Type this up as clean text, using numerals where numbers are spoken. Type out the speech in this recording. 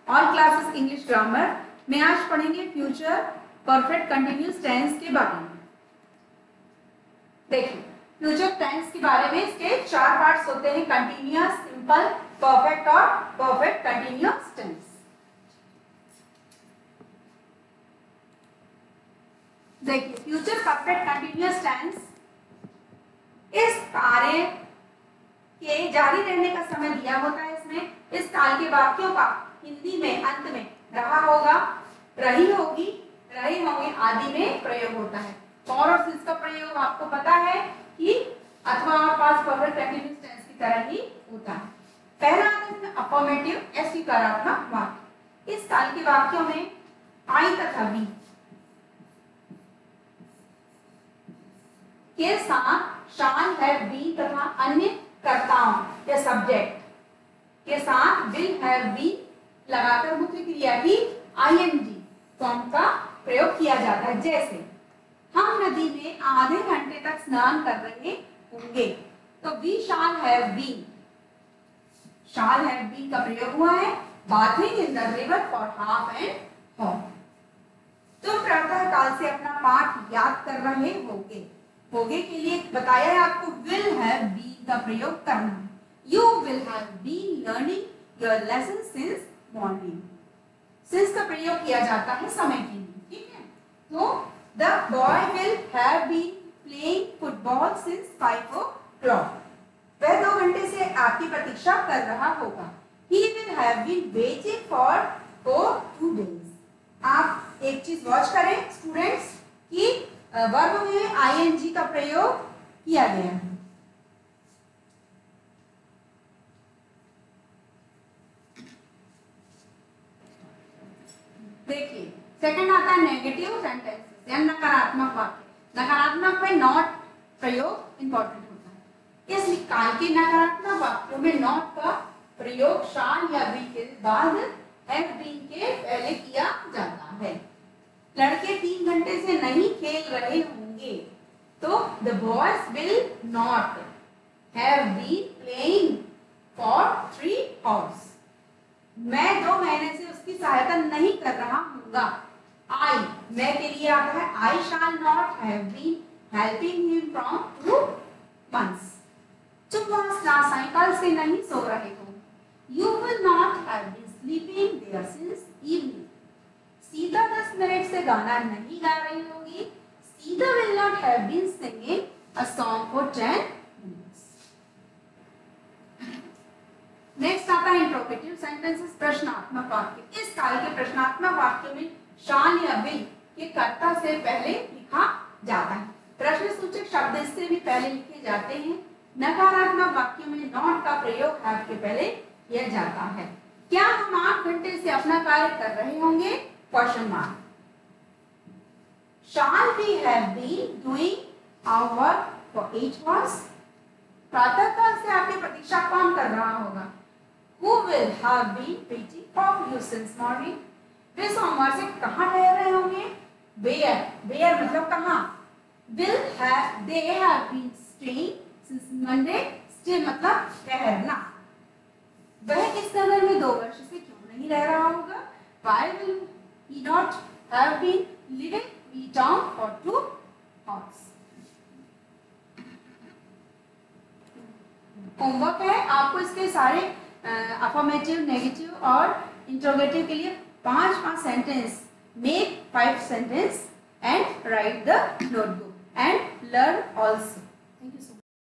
All classes English grammar में आज पढ़ेंगे फ्यूचर परफेक्ट कंटिन्यूअस टेंस के बारे में। देखिए फ्यूचर टेंस के बारे में इसके 4 पार्ट्स होते हैं, कंटिन्यूअस, सिंपल, परफेक्ट और परफेक्ट कंटिन्यूअस टेंस। देखिए फ्यूचर परफेक्ट कंटिन्यूअस टेंस इस कार्य के जारी रहने का समय दिया होता है। इसमें इस काल के वाक्यों का हिंदी में अंत में रहा होगा, रही होगी, रहे होंगे आदि में प्रयोग होता है। फॉर और सिंस का प्रयोग आपको पता है कि अथवा और पास्ट परफेक्ट कंटिन्यूअस टेंस की तरह ही होता है। पहला आता है अफर्मेटिव अस्वीकारात्मक वाक्य। इस काल के वाक्यों में आई तथा बी के साथ शाल, हैव, बीन तथा अन्य कर्ताओं या सब्जेक्ट के साथ विल, हैव, बीन लगाकर मुख्य क्रिया की आईएनजी फॉर्म का प्रयोग किया जाता है। जैसे हम नदी में आधे घंटे तक स्नान कर रहे होंगे, तो we shall have been, shall have been का प्रयोग हुआ है bathing in the river for half and half. तुम प्रातः काल से अपना पाठ याद कर रहे होगे, होगे के लिए बताया है आपको विल हैव बीन का प्रयोग करना। You will have been learning your lesson since morning. Since का प्रयोग किया जाता है समय के लिए, ठीक है। तो the boy will have been playing football since 5 o'clock। वह 2 घंटे से आपकी प्रतीक्षा कर रहा होगा। He will have been waiting for 2 days। आप एक चीज वॉच करें स्टूडेंट्स कि वर्ब में आईएनजी का प्रयोग किया गया है। देखिए सेकंड आता है नेगेटिव सेंटेंसेस या नकारात्मक वाक्य। नकारात्मक में नॉट प्रयोग इंपॉर्टेंट होता है। इस काल के नकारात्मक वाक्यों में नॉट का प्रयोग शाल या बी के बाद हैव बीन के पहले किया जाता है। लड़के 3 घंटे से नहीं खेल रहे होंगे, तो the boys will not have been playing for 3 hours। मैं 2 महीने से उसकी सहायता नहीं कर रहा हूँगा। आई मैं के लिए आता है I shall not have been helping him from 2 months। तुम वहां साइकिल से नहीं सो रहे हो। You will not have been sleeping there since evening. Sita 10 minute से गाना नहीं गा रही होगी। Sita will not have been singing a song for 10 minutes। Next आता है इंट्रोगेटिव सेंटेंसेस, प्रश्नात्मक वाक्य। इस काल के प्रश्नात्मक वाक्य में शाल या विल के कर्ता से पहले लिखा जाता है। प्रश्नसूचक शब्द इससे भी पहले लिखे जाते हैं। नकारात्मक वाक्यों में नॉट का प्रयोग हैव के पहले किया जाता है। क्या हम 8 घंटे से अपना कार्य कर रहे होंगे? Question mark. Shall we have been doing our work for 8 hours? प्रातः काल से आपकी प्रतीक्षा कौन कर रहा होगा? Who will have been waiting for you since morning? वे सोमवार से कहाँ ठहर रहे होंगे? Where? Where मतलब कहाँ? Will have they have been staying since Monday? Stay मतलब ठहरना। वह इस नगर में 2 वर्ष से क्यों नहीं रह रहा होगा? Why will he not have been living in town for 2 hours? Homework है आपको इसके सारे अफर्मेटिव, नेगेटिव और इंट्रोगेटिव के लिए 5 sentence, make 5 sentence and write the notebook and learn also. Thank you so much.